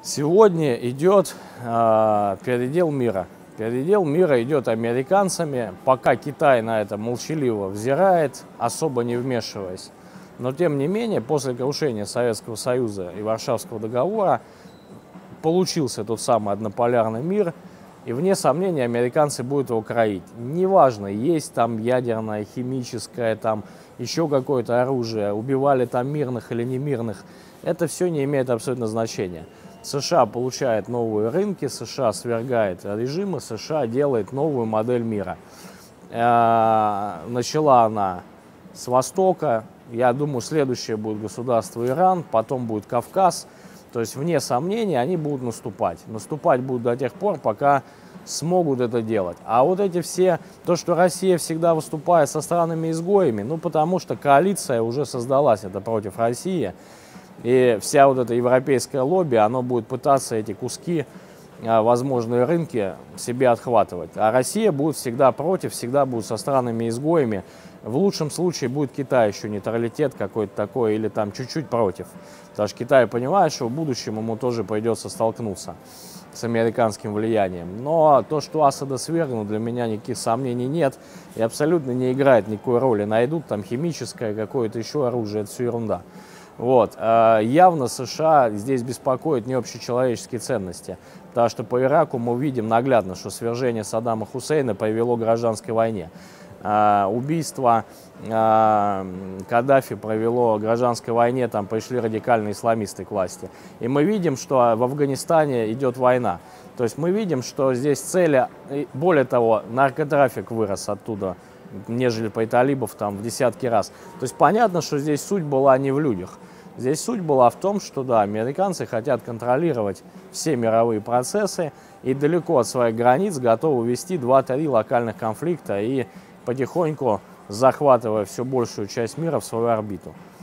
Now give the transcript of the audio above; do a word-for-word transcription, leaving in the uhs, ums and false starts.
Сегодня идет э, передел мира. Передел мира идет американцами, пока Китай на это молчаливо взирает, особо не вмешиваясь. Но тем не менее, после крушения Советского Союза и Варшавского договора получился тот самый однополярный мир, и вне сомнения американцы будут его кроить. Неважно, есть там ядерное, химическое, там еще какое-то оружие, убивали там мирных или немирных, это все не имеет абсолютно значения. США получает новые рынки, США свергает режимы, США делает новую модель мира. Начала она с Востока, я думаю, следующее будет государство Иран, потом будет Кавказ. То есть, вне сомнения, они будут наступать. Наступать будут до тех пор, пока смогут это делать. А вот эти все, то, что Россия всегда выступает со странами-изгоями, ну, потому что коалиция уже создалась, это против России. И вся вот эта европейская лобби, оно будет пытаться эти куски, возможные рынки себе отхватывать. А Россия будет всегда против, всегда будет со странами-изгоями. В лучшем случае будет Китай еще нейтралитет какой-то такой, или там чуть-чуть против. Потому что Китай понимает, что в будущем ему тоже придется столкнуться с американским влиянием. Но то, что Асада свергнут, для меня никаких сомнений нет. И абсолютно не играет никакой роли. Найдут там химическое, какое-то еще оружие, это все ерунда. Вот. Явно США здесь беспокоят не общечеловеческие ценности, потому что по Ираку мы видим наглядно, что свержение Саддама Хусейна привело к гражданской войне. Убийство Каддафи привело к гражданской войне, там пришли радикальные исламисты к власти. И мы видим, что в Афганистане идет война. То есть мы видим, что здесь цели, более того, наркотрафик вырос оттуда, нежели при талибов там в десятки раз. То есть понятно, что здесь суть была не в людях. Здесь суть была в том, что да, американцы хотят контролировать все мировые процессы и далеко от своих границ готовы вести два-три локальных конфликта и потихоньку захватывая все большую часть мира в свою орбиту.